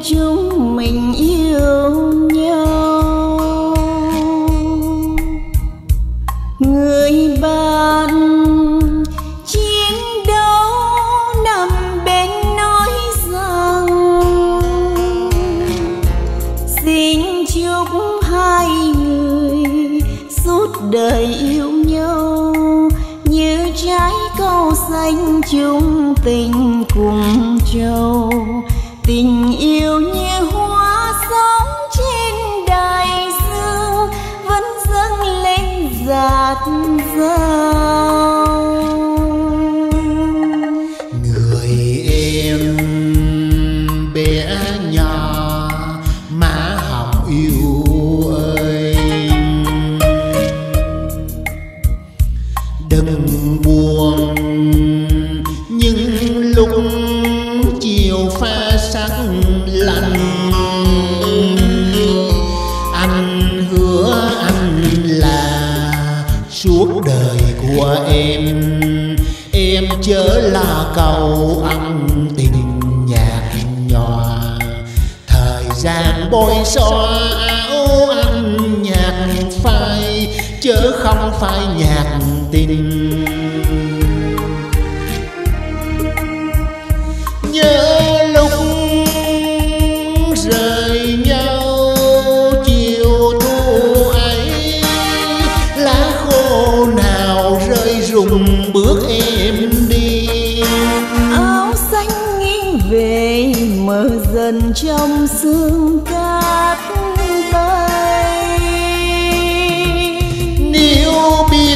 chúng mình yêu nhau. Người bạn chiến đấu nằm bên nói rằng xin chúc hai người suốt đời yêu nhau như trái câu xanh chung tình cùng châu. Tình yêu như hoa sống trên đại dương vẫn dâng lên dạt dào. Người em bé nhỏ má hồng yêu ơi, đừng buồn những lúc chiều pha sắc lạnh. Anh hứa anh là suốt đời của em chớ là cầu ăn tình nhạt nhòa. Thời gian bôi xóa áo anh nhạt phai chớ không phải nhạt tình. Nhớ lúc rời nhau chiều thu ấy, lá khô nào rơi rụng bước em đi. Áo xanh nghiêng về mờ dần trong sương cát bay. Nếu biết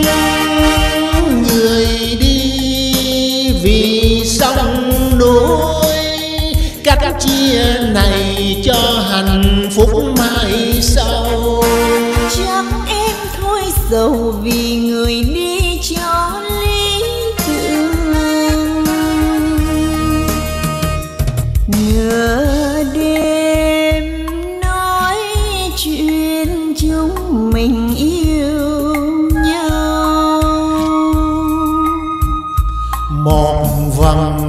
người đi vì sông núi, cách chia này cho hạnh phúc mai sau. Chắc em thôi sầu vì người đi cho lý tưởng. Nhớ đêm nói chuyện chúng mình yêu nhau. Một vầng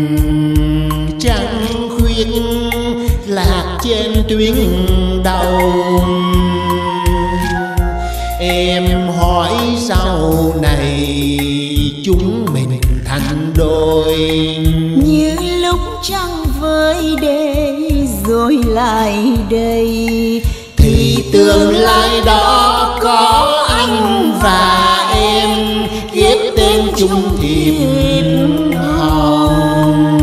trăng khuyết lạc trên tuyến đầu. Em hỏi sau này chúng mình thành đôi. Như lúc trăng với đê rồi lại đây, Thì tương lai đó có anh và em ghép tên chung thiệp hồng.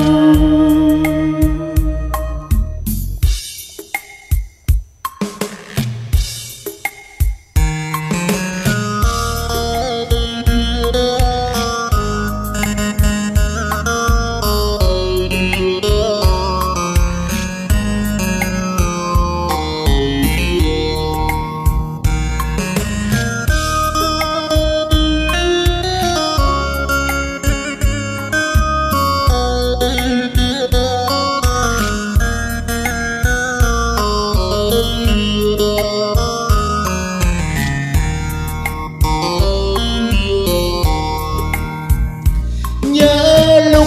Nhớ lúc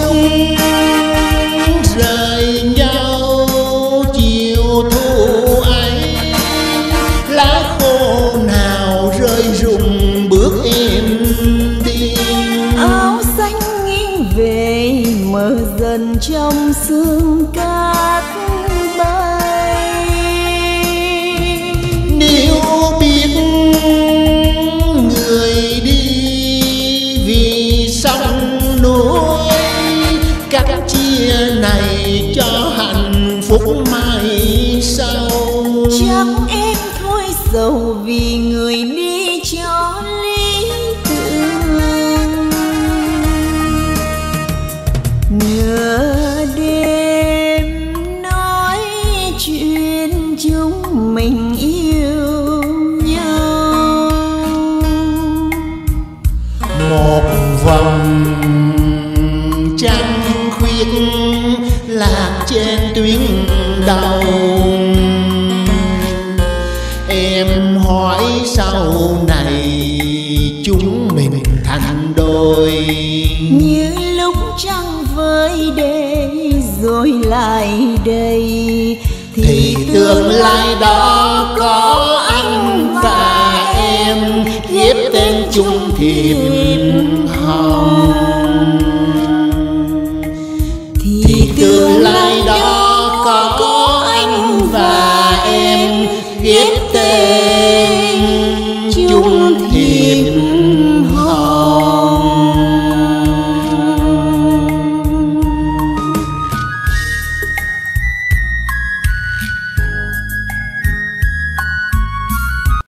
rời nhau chiều thu ấy, lá khô nào rơi rụng bước em đi. áo xanh nghiêng về mờ dần trong sương cát bay. Nếu biết người đi vì sông núi, cách chia này cho hạnh phúc mai sau. Chắc em thôi sầu vì người đi cho lý tưởng. Nhớ đêm nói chuyện chúng mình yêu nhau. Một vầng trăng khuyết lạc trên tuyến đầu. Em hỏi sau này chúng mình thành đôi. Như lúc trăng với đê rồi lại đây, thì tương lai đó có anh và em ghép tên chung thiệp hồng. Thì tương lai đó có anh và em ghép tên